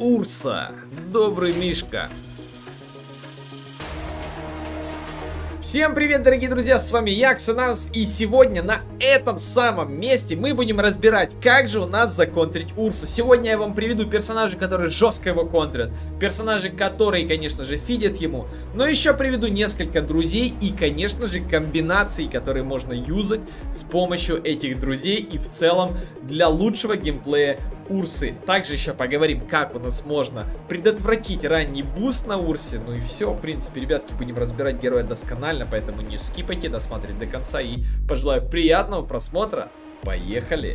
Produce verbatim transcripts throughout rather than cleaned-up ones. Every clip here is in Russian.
Урса. Добрый Мишка. Всем привет, дорогие друзья, с вами я, Ксенанс, и сегодня на этом самом месте мы будем разбирать, как же у нас законтрить Урса. Сегодня я вам приведу персонажей, которые жестко его контрят, персонажи, которые, конечно же, фидят ему, но еще приведу несколько друзей и, конечно же, комбинаций, которые можно юзать с помощью этих друзей и в целом для лучшего геймплея Урсы. Также еще поговорим, как у нас можно предотвратить ранний буст на Урсе. Ну и все, в принципе, ребятки, будем разбирать героя досконально, поэтому не скипайте, досмотрите до конца и пожелаю приятного просмотра. Поехали!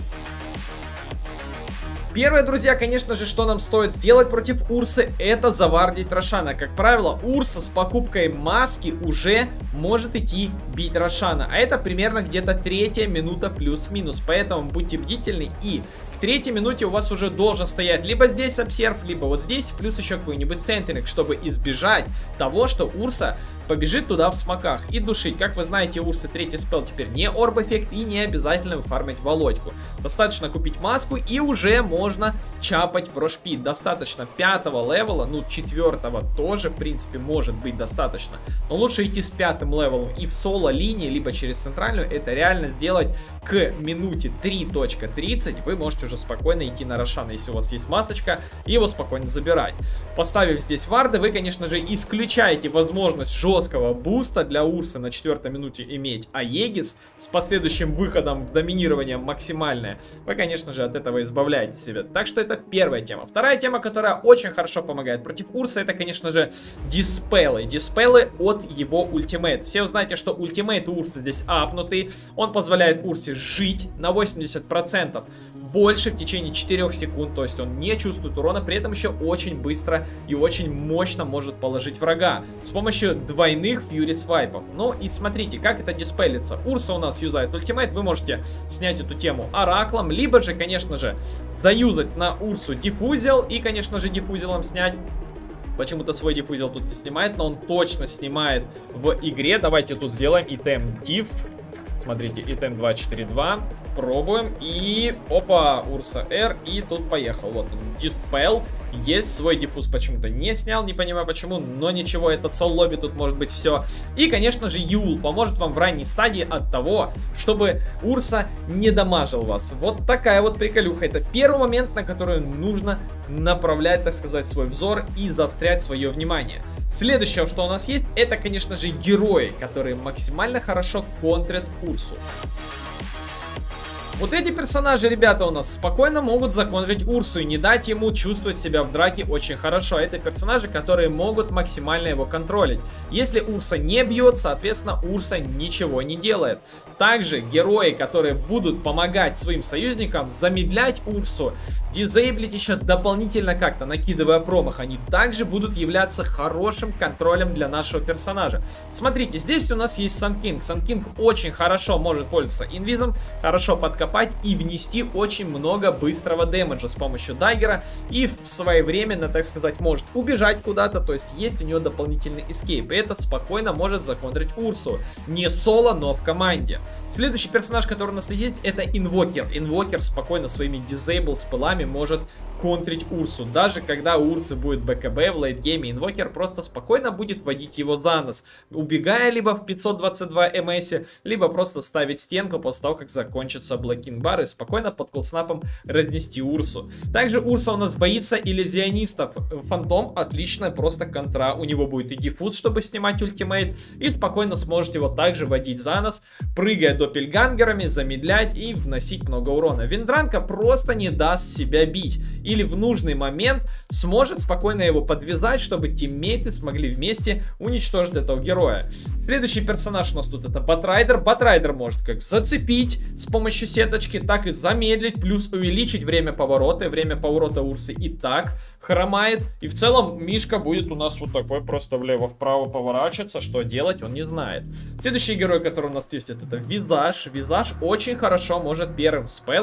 Первое, друзья, конечно же, что нам стоит сделать против Урсы, это завардить Рошана. Как правило, Урса с покупкой маски уже может идти бить Рошана. А это примерно где-то третья минута плюс-минус. Поэтому будьте бдительны, и к третьей минуте у вас уже должен стоять либо здесь обсерв, либо вот здесь, плюс еще какой-нибудь сентринг, чтобы избежать того, что Урса побежит туда в смоках и душить. Как вы знаете, у Урсы третий спел теперь не орб эффект и не обязательно фармить Володьку. Достаточно купить маску и уже можно чапать в рошпит. Достаточно пятого левела, ну четвертого тоже в принципе может быть достаточно. Но лучше идти с пятым левелом и в соло линии, либо через центральную. Это реально сделать к минуте три точка тридцать. Вы можете уже спокойно идти на Рошана, если у вас есть масочка, и его спокойно забирать. Поставив здесь варды, вы, конечно же, исключаете возможность жесткого буста для Урсы на четвертой минуте иметь Аегис с последующим выходом в доминирование максимальное. Вы, конечно же, от этого избавляетесь, ребят. Так что это первая тема. Вторая тема, которая очень хорошо помогает против Урса, это, конечно же, диспелы. Диспелы от его ультимейт. Все вы знаете, что ультимейт у Урса здесь апнутый. Он позволяет Урсе жить на восемьдесят процентов больше в течение четырёх секунд, то есть он не чувствует урона, при этом еще очень быстро и очень мощно может положить врага с помощью двойных фьюри свайпов. Ну и смотрите, как это диспелится. Урса у нас юзает ультимейт, вы можете снять эту тему ораклом, либо же, конечно же, заюзать на Урсу диффузил и, конечно же, диффузилом снять. Почему-то свой диффузил тут не снимает, но он точно снимает в игре. Давайте тут сделаем итем diff. Смотрите, итем два четыре два. Пробуем. И опа, Урса R. И тут поехал. Вот он, диспел. Есть, свой диффуз почему-то не снял, не понимаю почему, но ничего, это сол-лобби, тут может быть все. И, конечно же, Юл поможет вам в ранней стадии от того, чтобы Урса не дамажил вас. Вот такая вот приколюха. Это первый момент, на который нужно направлять, так сказать, свой взор и заострять свое внимание. Следующее, что у нас есть, это, конечно же, герои, которые максимально хорошо контрят Урсу. Вот эти персонажи, ребята, у нас спокойно могут законтрить Урсу и не дать ему чувствовать себя в драке очень хорошо. Это персонажи, которые могут максимально его контролить. Если Урса не бьет, соответственно, Урса ничего не делает. Также герои, которые будут помогать своим союзникам замедлять Урсу, дизейблить еще дополнительно как-то, накидывая промах, они также будут являться хорошим контролем для нашего персонажа. Смотрите, здесь у нас есть Сан Кинг. Сан Кинг очень хорошо может пользоваться инвизом, хорошо подкопать и внести очень много быстрого дэмэджа с помощью даггера и своевременно, так сказать, может убежать куда-то, то есть есть у него дополнительный эскейп, и это спокойно может законтрить Урсу. Не соло, но в команде. Следующий персонаж, который у нас есть, это Инвокер. Инвокер спокойно своими дизейбл спелами может контрить Урсу. Даже когда у Урсы будет БКБ в лейтгейме, Инвокер просто спокойно будет водить его за нос, убегая либо в пятьсот двадцать два МС, либо просто ставить стенку после того, как закончится блокинг бар, и спокойно под колдснапом разнести Урсу. Также Урса у нас боится иллюзионистов. Фантом отличная просто контра. У него будет и диффуз, чтобы снимать ультимейт, и спокойно сможете его также водить за нос, прыгая доппельгангерами, замедлять и вносить много урона. Виндранка просто не даст себя бить. Или в нужный момент сможет спокойно его подвязать, чтобы тиммейты смогли вместе уничтожить этого героя. Следующий персонаж у нас тут это Батрайдер. Батрайдер может как зацепить с помощью сеточки, так и замедлить, плюс увеличить время поворота. И время поворота Урсы и так хромает. И в целом Мишка будет у нас вот такой, просто влево-вправо поворачиваться. Что делать, он не знает. Следующий герой, который у нас есть, это Визаж. Визаж очень хорошо может первым спеллом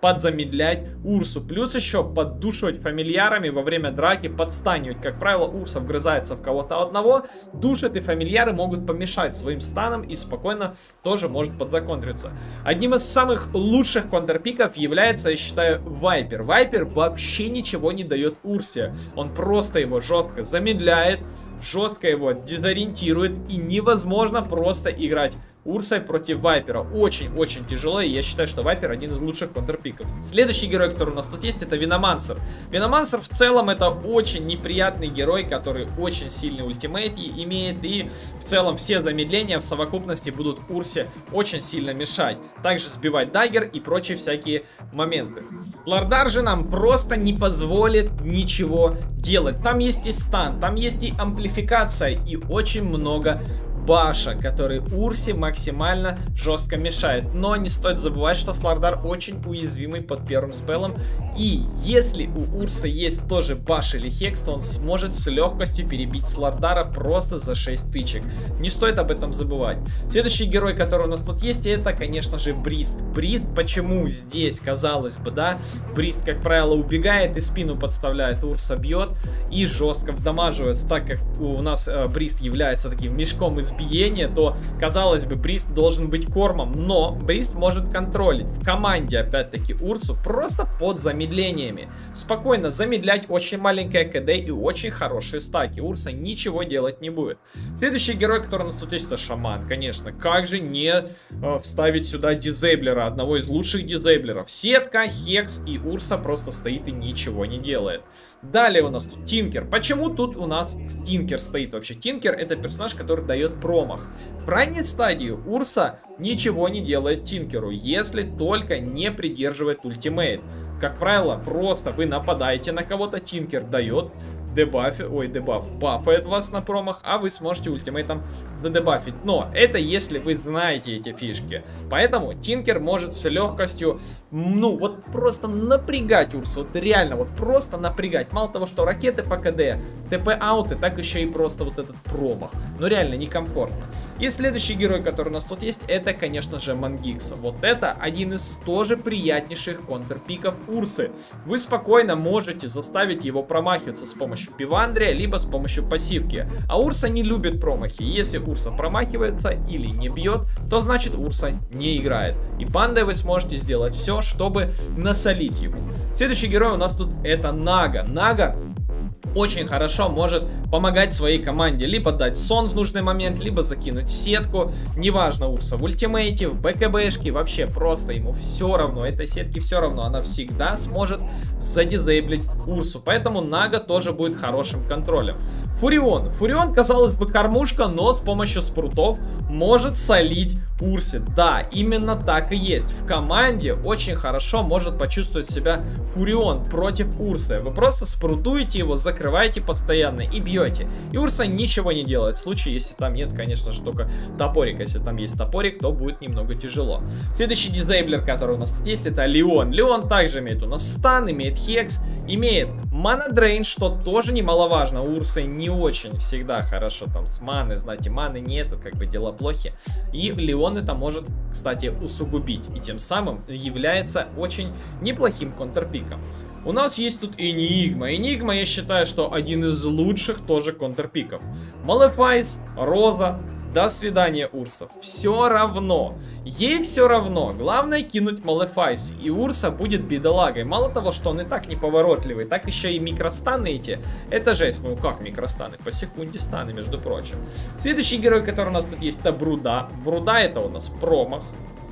подзамедлять Урсу. Плюс еще поддушивать фамильярами во время драки, подстанивать. Как правило, Урса вгрызается в кого-то одного, душит, и фамильяры могут помешать своим станам и спокойно тоже может подзаконтриться. Одним из самых лучших контрпиков является, я считаю, Вайпер. Вайпер вообще ничего не дает Урсе. Он просто его жестко замедляет, жестко его дезориентирует, и невозможно просто играть Урсой против Вайпера. Очень-очень тяжело, и я считаю, что Вайпер один из лучших контрпиков. Следующий герой, который у нас тут есть, это Виномансер. Виномансер в целом это очень неприятный герой, который очень сильный ультимейт имеет, и в целом все замедления в совокупности будут Урсе очень сильно мешать. Также сбивать даггер и прочие всякие моменты. Лордар же нам просто не позволит ничего делать. Там есть и стан, там есть и амплификация, и очень много баша, который Урсе максимально жестко мешает. Но не стоит забывать, что Слардар очень уязвимый под первым спеллом. И если у Урса есть тоже баш или хекс, то он сможет с легкостью перебить Слардара просто за шесть тычек. Не стоит об этом забывать. Следующий герой, который у нас тут есть, это, конечно же, Брист. Брист, почему здесь, казалось бы, да? Брист, как правило, убегает и спину подставляет, Урса бьет и жестко вдамаживается. Так как у нас э, Брист является таким мешком из биения, то, казалось бы, Брист должен быть кормом, но Брист может контролить в команде, опять-таки, Урсу просто под замедлениями. Спокойно замедлять, очень маленькое КД и очень хорошие стаки. Урса ничего делать не будет. Следующий герой, который у нас тут есть, это Шаман, конечно. Как же не э, вставить сюда дизейблера, одного из лучших дизейблеров. Сетка, хекс, и Урса просто стоит и ничего не делает. Далее у нас тут Тинкер. Почему тут у нас Тинкер стоит вообще? Тинкер это персонаж, который дает промах. В ранней стадии Урса ничего не делает Тинкеру, если только не придерживает ультимейт. Как правило, просто вы нападаете на кого-то, Тинкер дает дебаф, ой, дебаф, бафает вас на промах, а вы сможете ультимейтом задебафить. Но это если вы знаете эти фишки. Поэтому Тинкер может с легкостью, ну, вот просто напрягать Урсу. Вот реально, вот просто напрягать. Мало того, что ракеты по КД, ТП-ауты, так еще и просто вот этот промах. Ну, реально, некомфортно. И следующий герой, который у нас тут есть, это, конечно же, Мангикс. Вот это один из тоже приятнейших контрпиков Урсы. Вы спокойно можете заставить его промахиваться с помощью Пивандрия, либо с помощью пассивки. А Урса не любит промахи. Если Урса промахивается или не бьет, то значит Урса не играет. И пандой вы сможете сделать все, чтобы насолить ему. Следующий герой у нас тут это Нага. Нага очень хорошо может помогать своей команде. Либо дать сон в нужный момент, либо закинуть сетку. Неважно, Урса в ультимейте, в БКБшке, вообще просто ему все равно. Этой сетки все равно, она всегда сможет задизейблить Урсу. Поэтому Нага тоже будет хорошим контролем. Фурион. Фурион, казалось бы, кормушка, но с помощью спрутов может солить Урсе. Да, именно так и есть. В команде очень хорошо может почувствовать себя Фурион против Урсы. Вы просто спрутуете его, закрываете постоянно и бьете. И Урса ничего не делает. В случае, если там нет, конечно же, только топорик. Если там есть топорик, то будет немного тяжело. Следующий дизейблер, который у нас тут есть, это Леон. Леон также имеет у нас стан, имеет хекс, имеет мана-дрейн, что тоже немаловажно. У Урсы не очень всегда хорошо там с маной, знаете, маны нету, как бы дела плохи. И Леон это может, кстати, усугубить. И тем самым является очень неплохим контрпиком. У нас есть тут Энигма. Энигма, я считаю, что один из лучших тоже контрпиков. Малефайс, Роза. До свидания, Урса. Все равно. Ей все равно. Главное кинуть Малефайс. И Урса будет бедолагой. Мало того, что он и так неповоротливый, так еще и микростаны эти. Это жесть. Ну как микростаны? По секунде станы, между прочим. Следующий герой, который у нас тут есть, это Бруда. Бруда это у нас промах.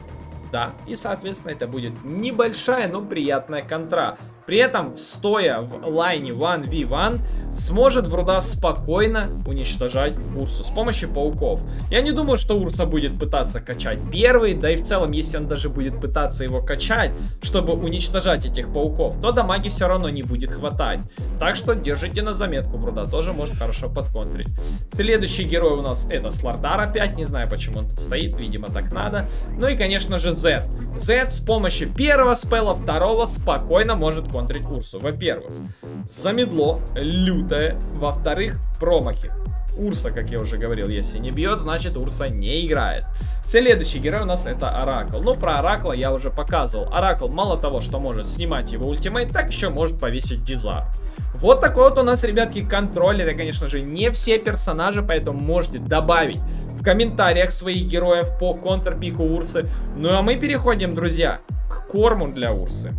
Да. И, соответственно, это будет небольшая, но приятная контра. При этом, стоя в лайне один ви один, сможет Бруда спокойно уничтожать Урсу с помощью пауков. Я не думаю, что Урса будет пытаться качать первый, да и в целом, если он даже будет пытаться его качать, чтобы уничтожать этих пауков, то дамаги все равно не будет хватать. Так что держите на заметку, Бруда тоже может хорошо подконтрить. Следующий герой у нас это Слардар опять, не знаю, почему он тут стоит, видимо так надо. Ну и, конечно же, Зед. Зед с помощью первого спелла, второго спокойно может контрить Урсу. Во-первых, замедло лютое. Во-вторых, промахи. Урса, как я уже говорил, если не бьет, значит Урса не играет. Следующий герой у нас это Оракл. Ну, про Оракла я уже показывал. Оракл мало того, что может снимать его ультимейт, так еще может повесить дизарм. Вот такой вот у нас, ребятки, контроллер. Я, конечно же, не все персонажи, поэтому можете добавить в комментариях своих героев по контрпику Урсы. Ну а мы переходим, друзья, к корму для Урсы.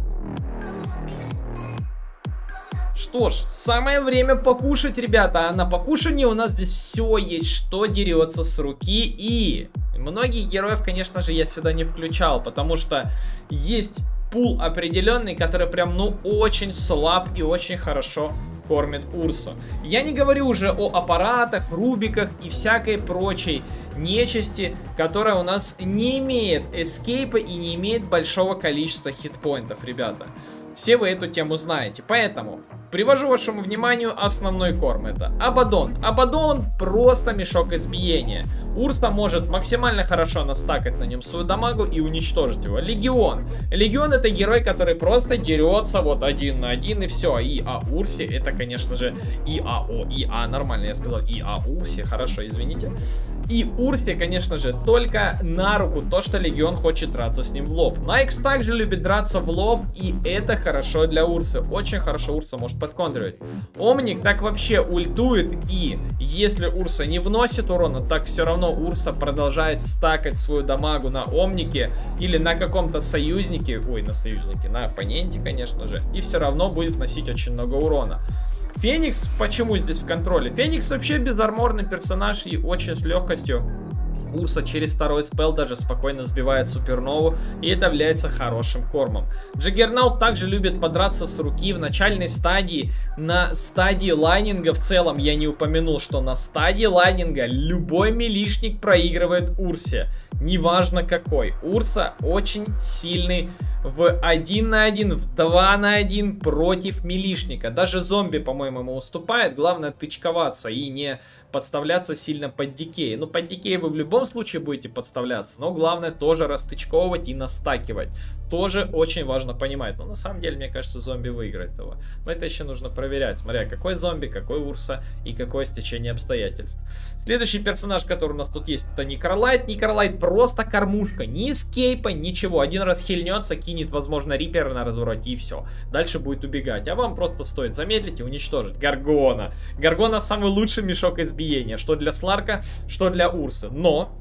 Что ж, самое время покушать, ребята. А на покушании у нас здесь все есть, что дерется с руки. И многих героев, конечно же, я сюда не включал, потому что есть пул определенный, который прям, ну, очень слаб и очень хорошо кормит Урсу. Я не говорю уже о аппаратах, рубиках и всякой прочей нечисти, которая у нас не имеет эскейпа и не имеет большого количества хитпоинтов, ребята. Все вы эту тему знаете, поэтому привожу вашему вниманию основной корм. Это Абадон. Абадон просто мешок избиения. Урса может максимально хорошо настакать на нем свою дамагу и уничтожить его. Легион. Легион это герой, который просто дерется вот один на один и все. И а Урсе это, конечно же, и а о и а нормально я сказал, и а Урсе, хорошо, извините. И Урсе, конечно же, только на руку то, что Легион хочет драться с ним в лоб. Найкс также любит драться в лоб, и это хорошо для Урсы. Очень хорошо Урса может подконтривать. Омник так вообще ультует, и если Урса не вносит урона, так все равно Урса продолжает стакать свою дамагу на Омнике или на каком-то союзнике, ой, на союзнике, на оппоненте, конечно же, и все равно будет вносить очень много урона. Феникс почему здесь в контроле? Феникс вообще безарморный персонаж и очень с легкостью Урса через второй спел даже спокойно сбивает супернову, и это является хорошим кормом. Джаггернаут также любит подраться с руки в начальной стадии. На стадии лайнинга в целом я не упомянул, что на стадии лайнинга любой милишник проигрывает Урсе. Неважно какой. Урса очень сильный в один на один, в два на один против милишника. Даже зомби, по-моему, ему уступает. Главное тычковаться и не подставляться сильно под дикей. Ну, под дикей вы в любом случае будете подставляться, но главное тоже растычковывать и настакивать. Тоже очень важно понимать. Но на самом деле, мне кажется, зомби выиграет его. Но это еще нужно проверять, смотря какой зомби, какой Урса и какое стечение обстоятельств. Следующий персонаж, который у нас тут есть, это Некролайт. Некролайт просто кормушка. Ни эскейпа, ничего. Один раз хильнется, кинет, возможно, Рипера на развороте и все. Дальше будет убегать. А вам просто стоит замедлить и уничтожить. Гаргона. Гаргона самый лучший мешок избиения. Что для Сларка, что для Урсы. Но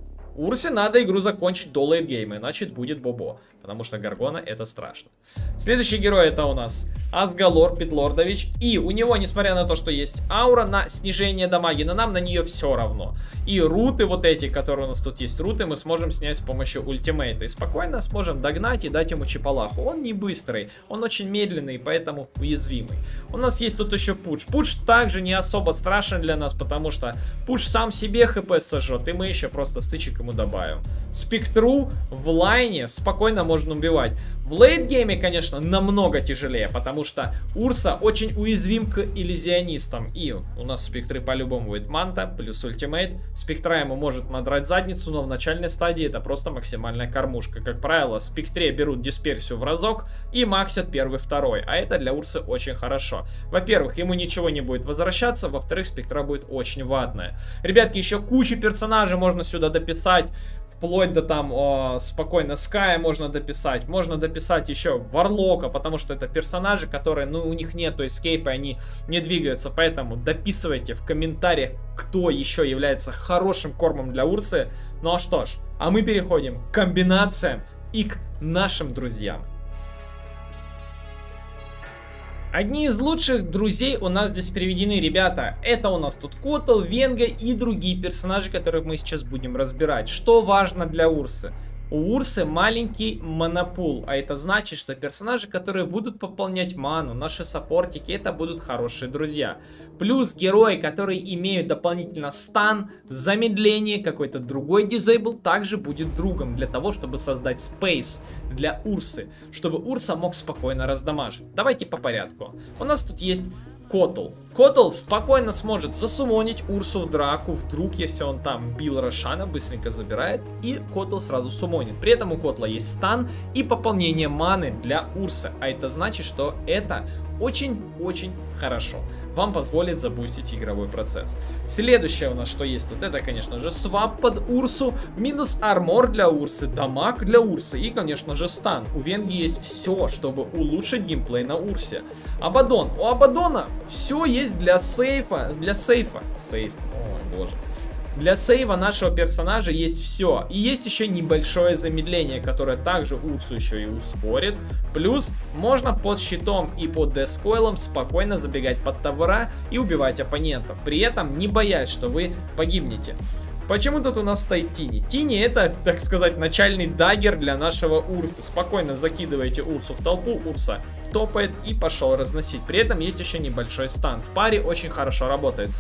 Урсе надо игру закончить до лейтгейма, иначе будет бобо. Потому что Гаргона это страшно. Следующий герой это у нас Асгалор Питлордович. И у него, несмотря на то, что есть аура на снижение дамаги, но нам на нее все равно. И руты вот эти, которые у нас тут есть, руты, мы сможем снять с помощью ультимейта. И спокойно сможем догнать и дать ему чипалаху. Он не быстрый, он очень медленный, поэтому уязвимый. У нас есть тут еще пуш. Пуш также не особо страшен для нас, потому что пуш сам себе хп сожжет, и мы еще просто стычек ему добавим. Спектру в лайне спокойно можно убивать. В лейтгейме, конечно, намного тяжелее, потому что Урса очень уязвим к иллюзионистам. И у нас спектры по-любому будет манта, плюс ультимейт. Спектра ему может надрать задницу, но в начальной стадии это просто максимальная кормушка. Как правило, спектре берут дисперсию в разок и максят первый-второй. А это для Урсы очень хорошо. Во-первых, ему ничего не будет возвращаться, во-вторых, спектра будет очень ватная. Ребятки, еще кучу персонажей можно сюда дописать. Вплоть до там о, спокойно Ская можно дописать. Можно дописать еще Варлока, потому что это персонажи, которые, ну, у них нету эскейпа, они не двигаются. Поэтому дописывайте в комментариях, кто еще является хорошим кормом для Урсы. Ну а что ж, а мы переходим к комбинациям и к нашим друзьям. Одни из лучших друзей у нас здесь приведены, ребята. Это у нас тут Котл, Венга и другие персонажи, которых мы сейчас будем разбирать. Что важно для Урсы? У Урсы маленький монопул, а это значит, что персонажи, которые будут пополнять ману, наши саппортики, это будут хорошие друзья. Плюс герои, которые имеют дополнительно стан, замедление, какой-то другой дизейбл, также будет другом для того, чтобы создать спейс для Урсы, чтобы Урса мог спокойно раздамажить. Давайте по порядку. У нас тут есть Котл. Котл спокойно сможет засумонить Урсу в драку, вдруг, если он там бил Рошана, быстренько забирает, и Котл сразу сумонит. При этом у Котла есть стан и пополнение маны для Урсы, а это значит, что это очень-очень хорошо. Вам позволит забустить игровой процесс. Следующее у нас что есть, вот это, конечно же, свап под Урсу, минус армор для Урсы, дамаг для Урсы и, конечно же, стан. У Венги есть все, чтобы улучшить геймплей на Урсе. Абадон. У Абадона все есть для сейфа, для сейфа. Сейф, ой, боже. Для сейва нашего персонажа есть все. И есть еще небольшое замедление, которое также Урсу еще и ускорит. Плюс можно под щитом и под дескойлом спокойно забегать под тавра и убивать оппонентов. При этом не боясь, что вы погибнете. Почему тут у нас стоит Тини? Тини это, так сказать, начальный даггер для нашего Урса. Спокойно закидываете Урсу в толпу, Урса топает и пошел разносить. При этом есть еще небольшой стан. В паре очень хорошо работается.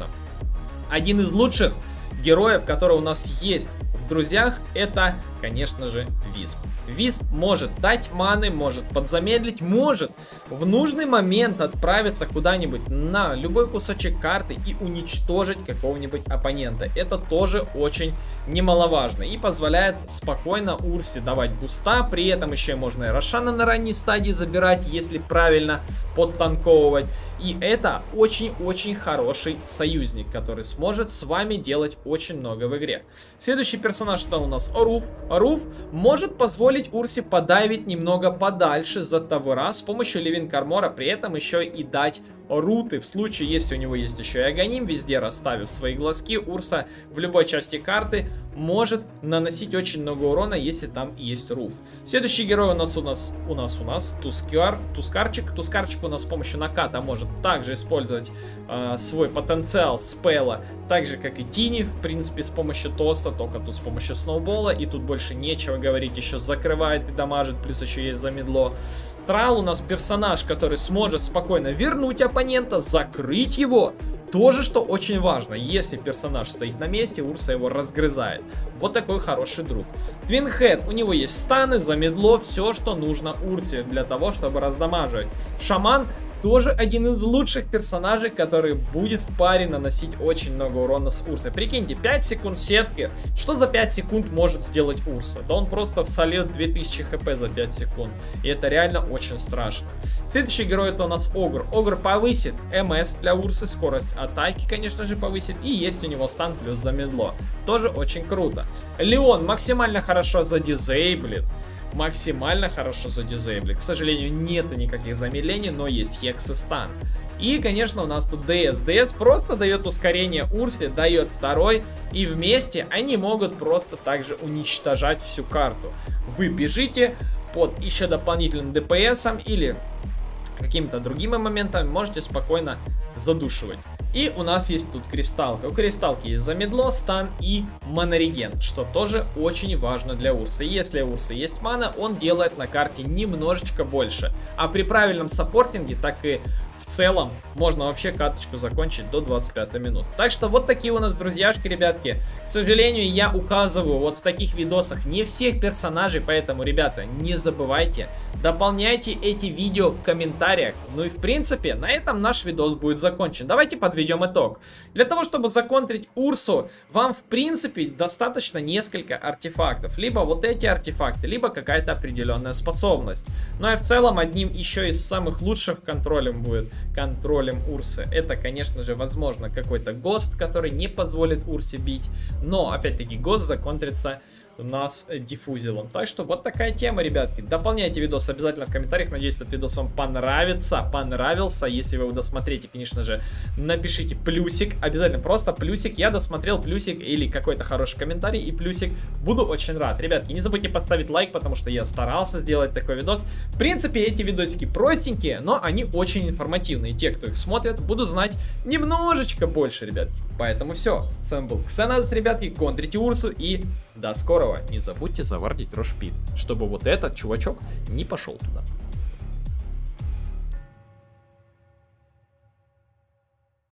Один из лучших героев, который у нас есть в друзьях, это, конечно же, Висп. Висп может дать маны, может подзамедлить, может в нужный момент отправиться куда-нибудь на любой кусочек карты и уничтожить какого-нибудь оппонента. Это тоже очень немаловажно и позволяет спокойно Урсе давать буста, при этом еще можно и Рошана на ранней стадии забирать, если правильно подтанковывать. И это очень-очень хороший союзник, который сможет с вами делать очень много в игре. Следующий персонаж это у нас Оруф. Оруф может позволить Урсе подавить немного подальше за тавра с помощью Living Armor, при этом еще и дать руты. В случае, если у него есть еще и Аганим, везде расставив свои глазки, Урса в любой части карты может наносить очень много урона, если там есть Руф. Следующий герой у нас у нас у нас у нас Тускар, Тускарчик. Тускарчик у нас с помощью наката может также использовать э, свой потенциал спела, так же как и Тини, в принципе, с помощью Тоса, только тут с помощью Сноубола, и тут больше нечего говорить, еще закрывает и дамажит, плюс еще есть замедло. Трал у нас персонаж, который сможет спокойно вернуть оппонента, закрыть его. Тоже, что очень важно, если персонаж стоит на месте, Урса его разгрызает. Вот такой хороший друг. Твинхед, у него есть станы, замедло, все, что нужно Урсе для того, чтобы раздамаживать. Шаман тоже один из лучших персонажей, который будет в паре наносить очень много урона с Урсой. Прикиньте, пять секунд сетки. Что за пять секунд может сделать Урса? Да он просто всольет две тысячи хп за пять секунд. И это реально очень страшно. Следующий герой это у нас Огр. Огр повысит МС для Урсы, скорость атаки, конечно же, повысит. И есть у него стан плюс замедло. Тоже очень круто. Леон максимально хорошо задизейблит. Максимально хорошо задизейблит. К сожалению, нету никаких замедлений, но есть хекс и стан. И, конечно, у нас тут ДС. ДС просто дает ускорение Урсе, дает второй. И вместе они могут просто также уничтожать всю карту. Вы бежите под еще дополнительным ДПСом или какими-то другими моментами, можете спокойно задушивать. И у нас есть тут кристалка. У кристалки есть замедло, стан и манореген, что тоже очень важно для Урсы. Если у Урсы есть мана, он делает на карте немножечко больше. А при правильном саппортинге, так и в целом, можно вообще каточку закончить до двадцати пяти минут. Так что вот такие у нас друзьяшки, ребятки. К сожалению, я указываю вот в таких видосах не всех персонажей, поэтому, ребята, не забывайте, дополняйте эти видео в комментариях. Ну и в принципе, на этом наш видос будет закончен. Давайте подведем итог. Для того, чтобы законтрить Урсу, вам в принципе достаточно несколько артефактов. Либо вот эти артефакты, либо какая-то определенная способность. Ну и в целом, одним еще из самых лучших контролем будет контролем Урсы. Это, конечно же, возможно, какой-то ГОСТ, который не позволит Урсе бить. Но, опять-таки, ГОСТ законтрится нас диффузилом. Так что вот такая тема, ребятки. Дополняйте видос обязательно в комментариях. Надеюсь, этот видос вам понравится, понравился. Если вы его досмотрите, конечно же, напишите плюсик. Обязательно просто плюсик. Я досмотрел, плюсик или какой-то хороший комментарий и плюсик. Буду очень рад. Ребятки, не забудьте поставить лайк, потому что я старался сделать такой видос. В принципе, эти видосики простенькие, но они очень информативные. Те, кто их смотрит, будут знать немножечко больше, ребятки. Поэтому все. С вами был Ксенос, ребятки. Контрите Урсу и до скорого. Не забудьте завардить Рошпит, чтобы вот этот чувачок не пошел туда.